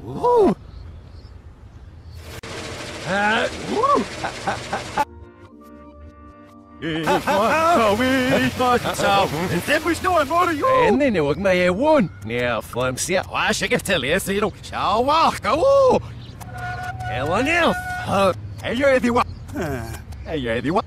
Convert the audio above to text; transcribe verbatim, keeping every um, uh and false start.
Woo! Uh, woo! Det forstår jeg for det, jo! Endelig noe med jeg won. Ja, frem ser. Hva skal jeg til jeg sier du? Sjauer, go! Eller ned. Jeg gjør det, hva? Jeg gjør det, hva?